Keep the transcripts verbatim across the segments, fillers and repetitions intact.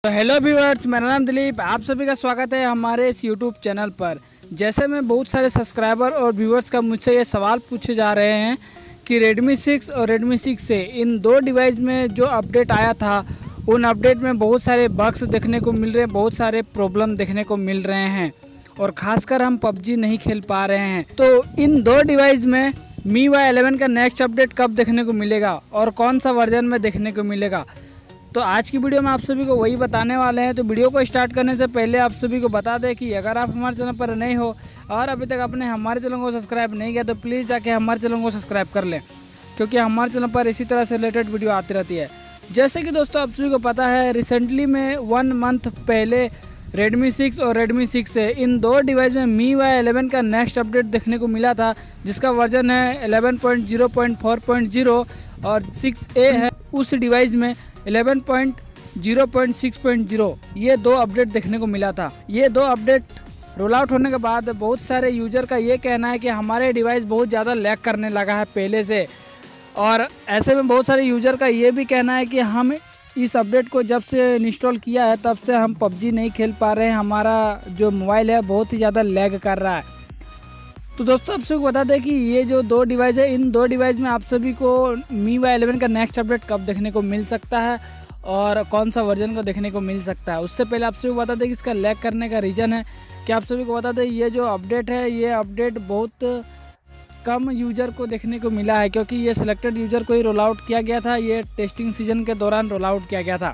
तो hello viewers, मेरा नाम दिलीप। आप सभी का स्वागत है हमारे इस यूट्यूब चैनल पर। जैसे में बहुत सारे सब्सक्राइबर और व्यूअर्स का मुझसे ये सवाल पूछे जा रहे हैं कि रेडमी सिक्स और रेडमी सिक्स से इन दो डिवाइस में जो अपडेट आया था उन अपडेट में बहुत सारे बग्स देखने को मिल रहे हैं, बहुत सारे प्रॉब्लम देखने को मिल रहे हैं और ख़ासकर हम पबजी नहीं खेल पा रहे हैं। तो इन दो डिवाइस में मी वाई इलेवन का नेक्स्ट अपडेट कब देखने को मिलेगा और कौन सा वर्जन में देखने को मिलेगा, तो आज की वीडियो में आप सभी को वही बताने वाले हैं। तो वीडियो को स्टार्ट करने से पहले आप सभी को बता दें कि अगर आप हमारे चैनल पर नए हो और अभी तक आपने हमारे चैनल को सब्सक्राइब नहीं किया तो प्लीज़ जाके हमारे चैनल को सब्सक्राइब कर लें, क्योंकि हमारे चैनल पर इसी तरह से रिलेटेड वीडियो आती रहती है। जैसे कि दोस्तों आप सभी को पता है, रिसेंटली में वन मंथ पहले रेडमी सिक्स और रेडमी सिक्स से इन दो डिवाइस में मी वाई इलेवन का नेक्स्ट अपडेट देखने को मिला था, जिसका वर्जन है eleven point zero point four point zero और सिक्स ए है उस डिवाइस में eleven point zero point six point zero. ये दो अपडेट देखने को मिला था। ये दो अपडेट रोल आउट होने के बाद बहुत सारे यूजर का ये कहना है कि हमारे डिवाइस बहुत ज़्यादा लैग करने लगा है पहले से, और ऐसे में बहुत सारे यूजर का ये भी कहना है कि हम इस अपडेट को जब से इंस्टॉल किया है तब से हम पबजी नहीं खेल पा रहे हैं, हमारा जो मोबाइल है बहुत ही ज़्यादा लैग कर रहा है। तो दोस्तों आप सभी को बता दें कि ये जो दो डिवाइस है, इन दो डिवाइस में आप सभी को मी वाई इलेवन का नेक्स्ट अपडेट कब देखने को मिल सकता है और कौन सा वर्जन को देखने को मिल सकता है। उससे पहले आप सभी को बता दें कि इसका लैग करने का रीज़न है कि आप सभी को बता दें ये जो अपडेट है ये अपडेट बहुत कम यूज़र को देखने को मिला है, क्योंकि ये सिलेक्टेड यूज़र को ही रोल आउट किया गया था। ये टेस्टिंग सीजन के दौरान रोल आउट किया गया था,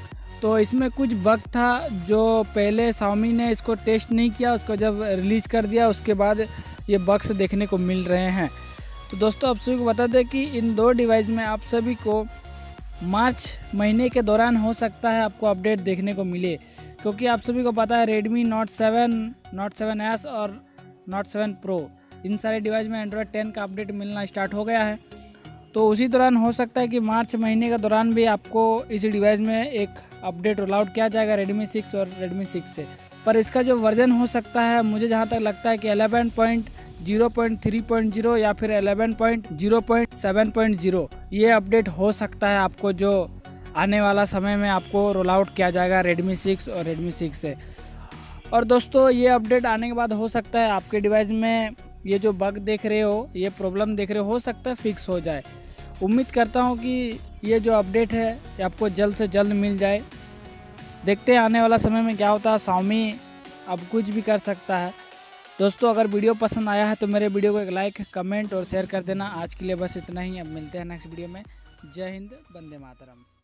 तो इसमें कुछ बग था जो पहले Xiaomi ने इसको टेस्ट नहीं किया, उसको जब रिलीज़ कर दिया उसके बाद ये बग्स देखने को मिल रहे हैं। तो दोस्तों आप सभी को बता दें कि इन दो डिवाइस में आप सभी को मार्च महीने के दौरान हो सकता है आपको अपडेट देखने को मिले, क्योंकि आप सभी को पता है Redmi Note seven, Note seven S और नोट सेवन प्रो इन सारे डिवाइस में एंड्रॉयड टेन का अपडेट मिलना स्टार्ट हो गया है। तो उसी दौरान हो सकता है कि मार्च महीने के दौरान भी आपको इस डिवाइस में एक अपडेट रोल आउट किया जाएगा रेडमी सिक्स और रेडमी सिक्स से। पर इसका जो वर्जन हो सकता है, मुझे जहां तक लगता है कि eleven point zero point three point zero या फिर eleven point zero point seven point zero ये अपडेट हो सकता है आपको, जो आने वाला समय में आपको रोल आउट किया जाएगा रेडमी सिक्स और रेडमी सिक्स से। और दोस्तों ये अपडेट आने के बाद हो सकता है आपके डिवाइस में ये जो बग देख रहे हो, ये प्रॉब्लम देख रहे हो, हो सकता है फिक्स हो जाए। उम्मीद करता हूँ कि ये जो अपडेट है ये आपको जल्द से जल्द मिल जाए। देखते हैं आने वाला समय में क्या होता है। Xiaomi अब कुछ भी कर सकता है। दोस्तों अगर वीडियो पसंद आया है तो मेरे वीडियो को एक लाइक, कमेंट और शेयर कर देना। आज के लिए बस इतना ही, अब मिलते हैं नेक्स्ट वीडियो में। जय हिंद, वंदे मातरम।